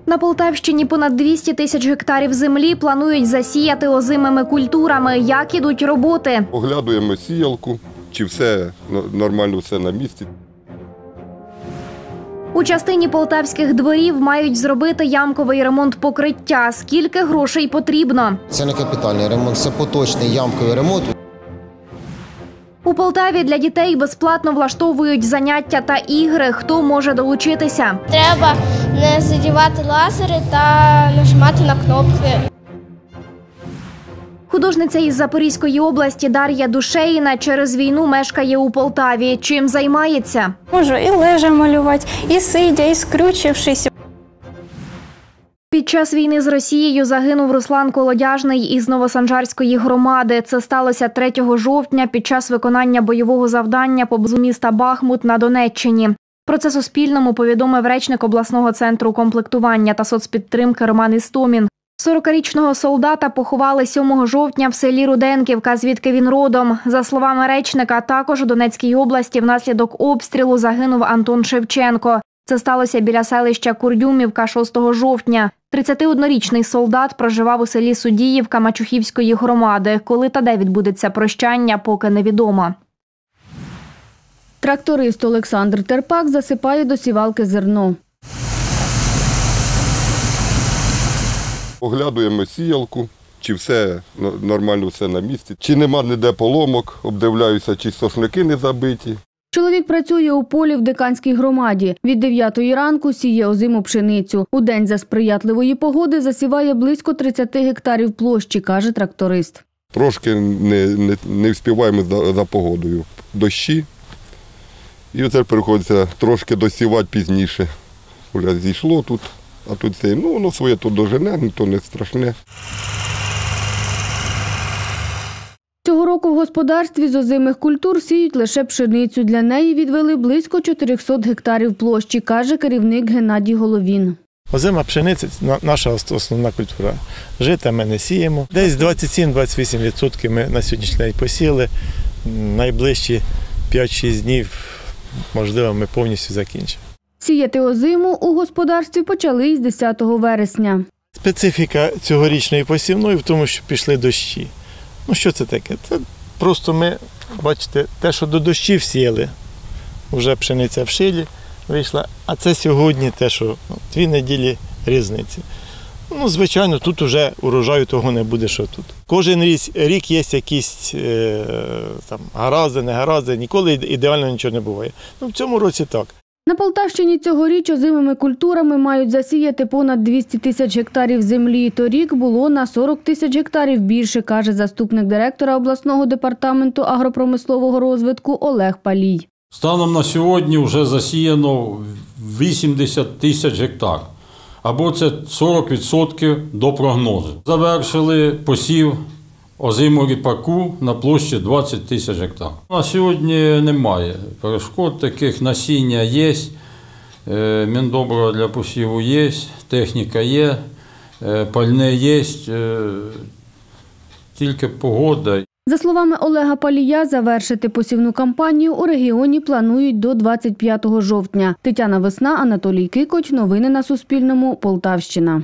На Полтавщині понад 200 тисяч гектарів землі планують засіяти озимими культурами. Як ідуть роботи? Оглядуємо сіялку, чи все нормально, все на місці. У частині полтавських дворів мають зробити ямковий ремонт покриття. Скільки грошей потрібно? Це не капітальний ремонт, це поточний ямковий ремонт. У Полтаві для дітей безплатно влаштовують заняття та ігри. Хто може долучитися? Треба не задівати лазери та нажимати на кнопки. Художниця із Запорізької області Дар'я Душеїна через війну мешкає у Полтаві. Чим займається? Можу і лежа малювати, і сидя, і скрючившись. Під час війни з Росією загинув Руслан Колодяжний із Новосанжарської громади. Це сталося 3 жовтня під час виконання бойового завдання поблизу міста Бахмут на Донеччині. Про це Суспільному повідомив речник обласного центру комплектування та соцпідтримки Роман Істомін. 40-річного солдата поховали 7 жовтня в селі Руденківка, звідки він родом. За словами речника, також у Донецькій області внаслідок обстрілу загинув Антон Шевченко. Це сталося біля селища Курдюмівка 6 жовтня. 31-річний солдат проживав у селі Судіївка Мачухівської громади. Коли та де відбудеться прощання, поки невідомо. Тракторист Олександр Терпак засипає до сівалки зерно. Оглядуємо сіялку, чи все нормально, все на місці. Чи нема ніде поломок, обдивляюся, чи сошники не забиті. Чоловік працює у полі в Диканській громаді. Від 9 ранку сіє озиму пшеницю. У день за сприятливої погоди засіває близько 30 гектарів площі, каже тракторист. Трошки не встигаємо за погодою. Дощі. І оце приходиться трошки досівати пізніше. Вже зійшло тут, а тут це, воно своє тут дожене, то не страшне. Цього року в господарстві з озимих культур сіють лише пшеницю. Для неї відвели близько 400 гектарів площі, каже керівник Геннадій Головін. Озима пшениця – наша основна культура. Жита ми не сіємо. Десь 27-28% ми на сьогоднішній день посіяли. Найближчі 5-6 днів, можливо, ми повністю закінчимо. Сіяти озиму у господарстві почали із 10 вересня. Специфіка цьогорічної посівної в тому, що пішли дощі. Що це таке? Це просто ми, бачите, те, що до дощів сіяли, вже пшениця в шилі вийшла, а це сьогодні те, що 2 неділі різниці. Звичайно, тут вже урожаю того не буде, що тут. Кожен рік є якісь гаразди, негаразди, ніколи ідеально нічого не буває. В цьому році так. На Полтавщині цьогоріч озимими культурами мають засіяти понад 200 тисяч гектарів землі. Торік було на 40 тисяч гектарів більше, каже заступник директора обласного департаменту агропромислового розвитку Олег Палій. Станом на сьогодні вже засіяно 80 тисяч гектар, або це 40% до прогнозу. Завершили посів озимого ріпаку на площі 20 тисяч гектар. На сьогодні немає перешкод таких, насіння є, міндобрива для посіву є, техніка є, пальне є, тільки погода. За словами Олега Палія, завершити посівну кампанію у регіоні планують до 25 жовтня. Тетяна Весна, Анатолій Кикоть. Новини на Суспільному. Полтавщина.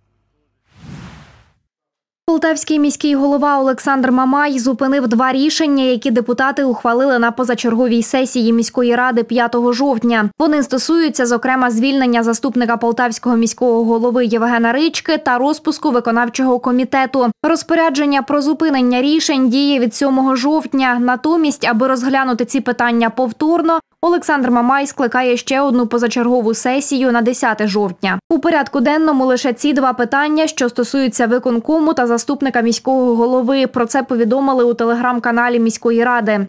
Полтавський міський голова Олександр Мамай зупинив 2 рішення, які депутати ухвалили на позачерговій сесії міської ради 5 жовтня. Вони стосуються, зокрема, звільнення заступника полтавського міського голови Євгена Рички та розпуску виконавчого комітету. Розпорядження про зупинення рішень діє від 7 жовтня. Натомість, аби розглянути ці питання повторно, Олександр Мамай скликає ще одну позачергову сесію на 10 жовтня. У порядку денному лише ці 2 питання, що стосуються виконкому та заступника міського голови. Про це повідомили у телеграм-каналі міської ради.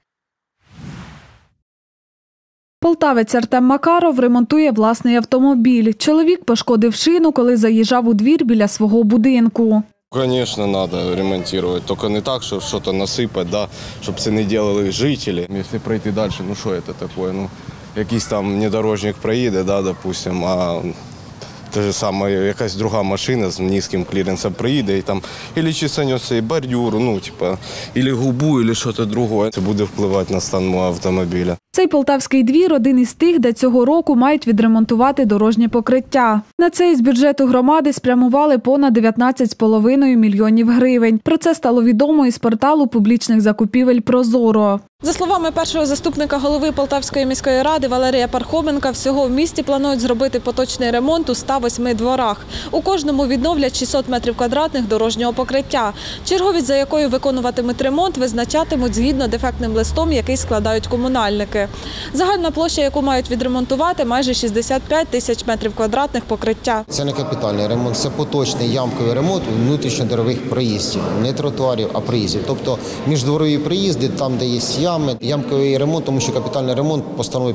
Полтавець Артем Макаров ремонтує власний автомобіль. Чоловік пошкодив шину, коли заїжджав у двір біля свого будинку. Конечно, надо ремонтировать, только не так, что что-то насыпать, да, чтобы це не делали жители. Если пройти дальше, что это такое? Якийсь там внедорожник проїде, да, допустим, а те ж саме якась друга машина з низьким кліренсом приїде і там або чисанеться цей бордюр, ну, типа, або губу, або щось друге. Це буде впливати на стан мого автомобіля. Цей полтавський двір – один із тих, де цього року мають відремонтувати дорожнє покриття. На це із бюджету громади спрямували понад 19,5 мільйонів гривень. Про це стало відомо із порталу публічних закупівель «Прозоро». За словами першого заступника голови Полтавської міської ради Валерія Пархоменка, всього в місті планують зробити поточний ремонт у 108 дворах. У кожному відновлять 600 метрів квадратних дорожнього покриття. Черговість, за якою виконуватимуть ремонт, визначатимуть згідно дефектним листом, який складають комунальники. Загальна площа, яку мають відремонтувати, майже 65 тисяч метрів квадратних покриття. Це не капітальний ремонт, це поточний ямковий ремонт внутрішньодворових проїздів. Не тротуарів, а проїздів. Тобто міждворові проїзди, там, де є ями, ямковий ремонт, тому що капітальний ремонт постанови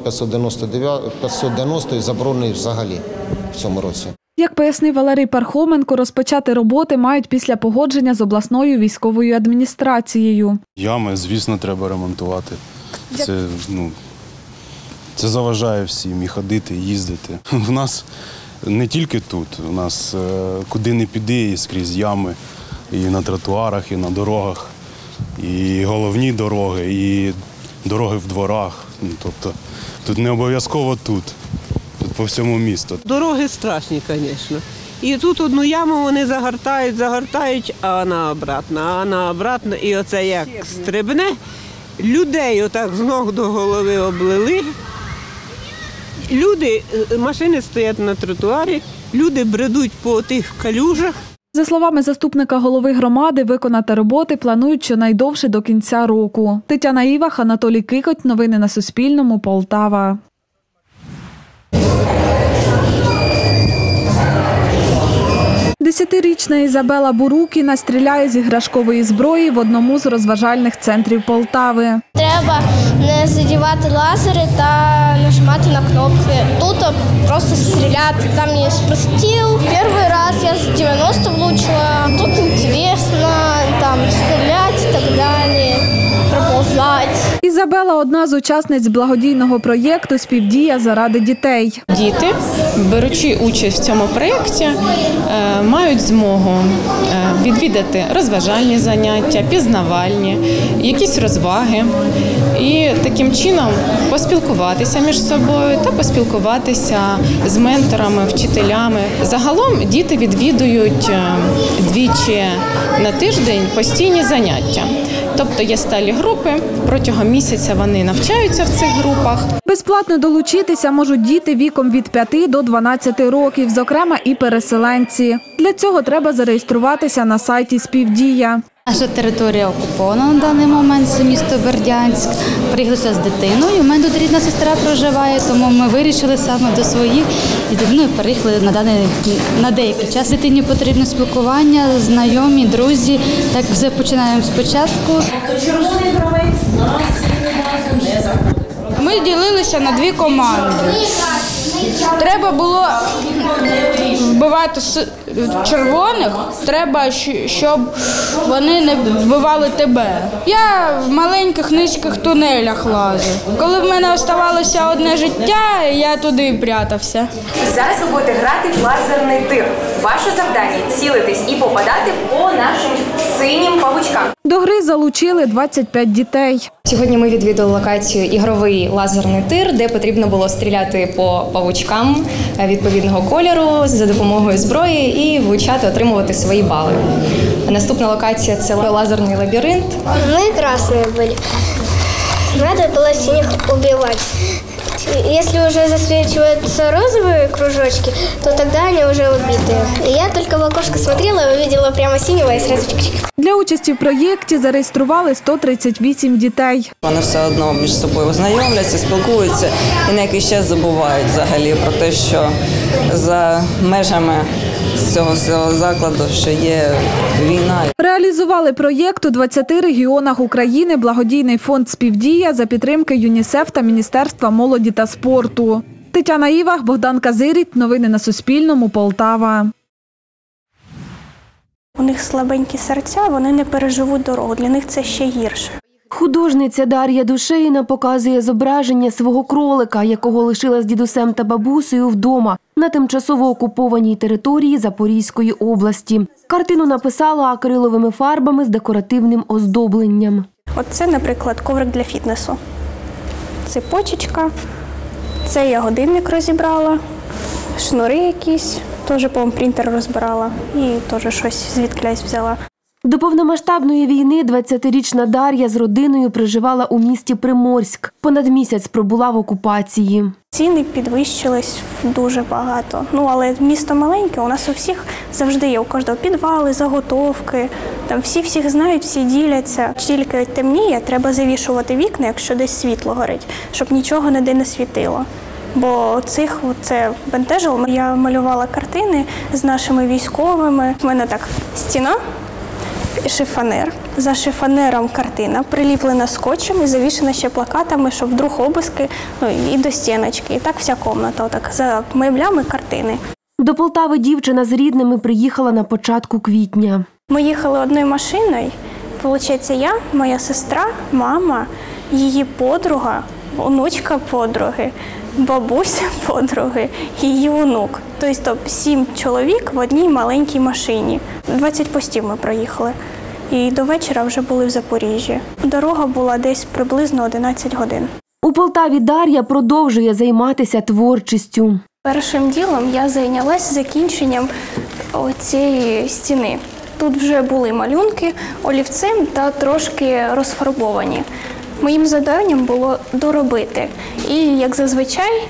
590 заборонений взагалі в цьому році. Як пояснив Валерій Пархоменко, розпочати роботи мають після погодження з обласною військовою адміністрацією. Ями, звісно, треба ремонтувати. Це заважає всім і ходити, і їздити. В нас не тільки тут, у нас куди не піди, і скрізь ями, і на тротуарах, і на дорогах, і головні дороги, і дороги в дворах. Тобто тут не обов'язково тут по всьому місту. Дороги страшні, звісно. І тут одну яму вони загортають, а вона обратно. І оце як стрибне, людей отак з ног до голови облили. Люди, машини стоять на тротуарі, люди бредуть по тих калюжах. За словами заступника голови громади, виконати роботи планують щонайдовше до кінця року. Тетяна Івах, Анатолій Кикоть. Новини на Суспільному. Полтава. Десятирічна Ізабела Бурукіна стріляє з іграшкової зброї в одному з розважальних центрів Полтави. Треба не задівати лазери та нажимати на кнопки. Тут просто стріляти. Там є простіл. Перший раз я з 90 влучила. Тут цікаво, там стріляти і так далі, проповзати. Ізабела – одна з учасниць благодійного проєкту «Співдія заради дітей». Діти, беручи участь в цьому проєкті, мають змогу відвідати розважальні заняття, пізнавальні, якісь розваги і таким чином поспілкуватися між собою та поспілкуватися з менторами, вчителями. Загалом діти відвідують двічі на тиждень постійні заняття. Тобто є сталі групи, протягом місяця вони навчаються в цих групах. Безплатно долучитися можуть діти віком від 5 до 12 років, зокрема і переселенці. Для цього треба зареєструватися на сайті «Співдія». Наша територія окупована на даний момент, це місто Бердянськ. Приїхалися з дитиною, у мене тут рідна сестра проживає, тому ми вирішили саме до своїх і дитиною переїхали на деякий час. Дитині потрібно спілкування, знайомі, друзі, так все починаємо спочатку. Червоний гравець на синю базу не заходить. Ми ділилися на дві команди. Треба було вбивати червоних, треба, щоб вони не вбивали тебе. Я в маленьких низьких тунелях лазив. Коли в мене залишалося одне життя, я туди прятався. Зараз ви будете грати в лазерний тир. Ваше завдання – цілитись і попадати по нашим синім павучкам. До гри залучили 25 дітей. Сьогодні ми відвідали локацію «Ігровий лазерний тир», де потрібно було стріляти по павучкам відповідного кольору за допомогою зброї і влучати, отримувати свої бали. Наступна локація – це лазерний лабіринт. Ми красні були. Треба було синіх убивати. Если уже засвечиваются розовые кружочки, то тогда они уже убиты. Я только в окошко смотрела и увидела прямо синего и сразу чик-чик. Для участі в проєкті зареєстрували 138 дітей. Вони все одно між собою знайомляться, спілкуються і на якийсь час забувають взагалі про те, що за межами цього закладу, що є війна. Реалізували проєкт у 20 регіонах України благодійний фонд «Співдія» за підтримки ЮНІСЕФ та Міністерства молоді та спорту. Тетяна Івах, Богдан Казиріт. Новини на Суспільному. Полтава. У них слабенькі серця, вони не переживуть дорогу, для них це ще гірше. Художниця Дар'я Душеїна показує зображення свого кролика, якого лишила з дідусем та бабусею вдома. на тимчасово окупованій території Запорізької області. Картину написала акриловими фарбами з декоративним оздобленням. Оце, наприклад, коврик для фітнесу. Цепочечка. Це я годинник розібрала, шнури якісь, теж, по-моєму, принтер розбирала і теж щось звідкись взяла. До повномасштабної війни 20-річна Дар'я з родиною проживала у місті Приморськ. Понад місяць пробула в окупації. Ціни підвищились дуже багато. Але місто маленьке, у нас у всіх завжди є, у кожного підвали, заготовки. Там всі всіх знають, всі діляться. Тільки темніє, треба завішувати вікна, якщо десь світло горить, щоб нічого ніде не світило. Бо це бентежило. Я малювала картини з нашими військовими. У мене так стіна, шифонер. За шифонером картина, приліплена скотчем і завішена ще плакатами, щоб вдруг обиски, і до стіночки. І так вся кімната, отак, за меблями картини. До Полтави дівчина з рідними приїхала на початку квітня. Ми їхали одною машиною. Получається, я, моя сестра, мама, її подруга, онучка подруги, бабуся подруги, її онук. Тобто 7 чоловік в одній маленькій машині. 20 постів ми проїхали. І до вечора вже були в Запоріжжі. Дорога була десь приблизно 11 годин. У Полтаві Дар'я продовжує займатися творчістю. Першим ділом я зайнялася закінченням цієї стіни. Тут вже були малюнки олівцем та трошки розфарбовані. Моїм завданням було доробити. І, як зазвичай,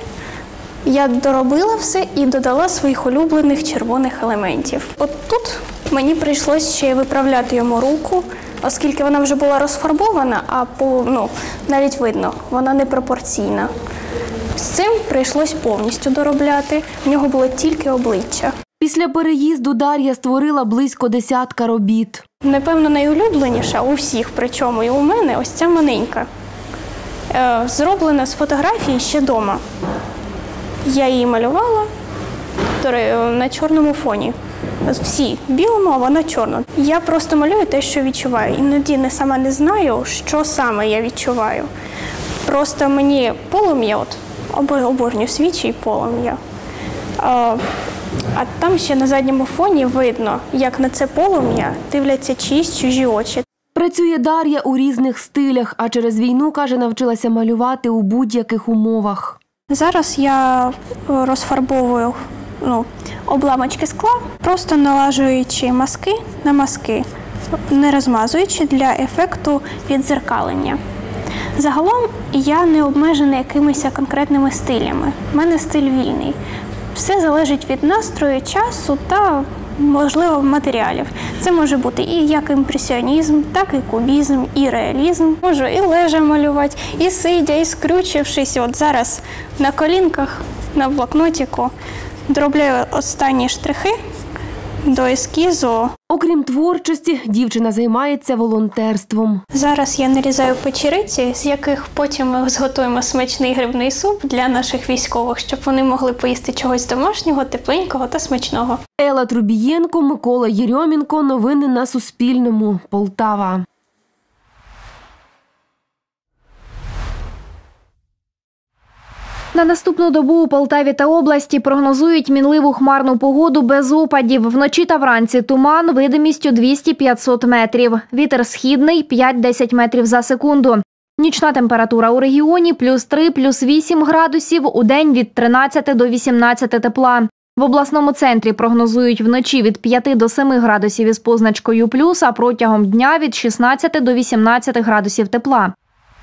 я доробила все і додала своїх улюблених червоних елементів. От тут мені прийшлося ще виправляти йому руку, оскільки вона вже була розфарбована, а навіть видно, вона непропорційна. З цим прийшлось повністю доробляти, в нього було тільки обличчя. Після переїзду Дар'я створила близько 10 робіт. Напевно, найулюбленіша у всіх, причому і у мене, ось ця маленька. Зроблена з фотографії ще вдома. Я її малювала на чорному фоні. Всі білому, а вона чорна. Я просто малюю те, що відчуваю. Іноді сама не знаю, що саме я відчуваю. Просто мені полум'я, обожнюю свічі і полум'я. А там ще на задньому фоні видно, як на це полум'я дивляться чиїсь чужі очі. Працює Дар'я у різних стилях, а через війну, каже, навчилася малювати у будь-яких умовах. Зараз я розфарбовую обламочки скла, просто налажуючи маски на маски, не розмазуючи для ефекту віддзеркалення. Загалом я не обмежена якимись конкретними стилями. У мене стиль вільний. Все залежить від настрою, часу та, можливо, матеріалів. Це може бути і як імпресіонізм, так і кубізм, і реалізм. Можу і лежа малювати, і сидя, і скрючившись. От зараз на колінках, на блокнотику доробляю останні штрихи до ескізу. Окрім творчості, дівчина займається волонтерством. Зараз я нарізаю печериці, з яких потім ми зготуємо смачний грибний суп для наших військових, щоб вони могли поїсти чогось домашнього, тепленького та смачного. Елла Трубієнко, Микола Єрьомінко. Новини на Суспільному. Полтава. На наступну добу у Полтаві та області прогнозують мінливу хмарну погоду без опадів. Вночі та вранці туман видимістю 200-500 метрів. Вітер східний 5-10 метрів за секунду. Нічна температура у регіоні +3, +8 градусів, удень від 13 до 18 тепла. В обласному центрі прогнозують вночі від 5 до 7 градусів із позначкою плюс, а протягом дня від 16 до 18 градусів тепла.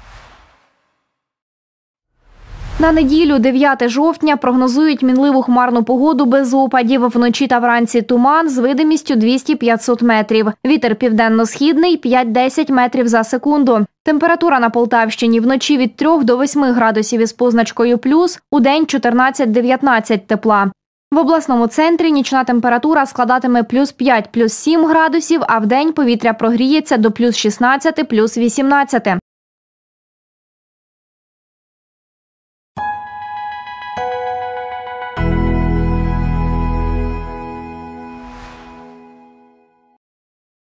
На неділю, 9 жовтня, прогнозують мінливу хмарну погоду без опадів. Вночі та вранці туман з видимістю 200-500 метрів. Вітер південно-східний 5-10 метрів за секунду. Температура на Полтавщині вночі від 3 до 8 градусів із позначкою плюс, удень 14-19 тепла. В обласному центрі нічна температура складатиме +5, +7 градусів, а вдень повітря прогріється до +16, +18.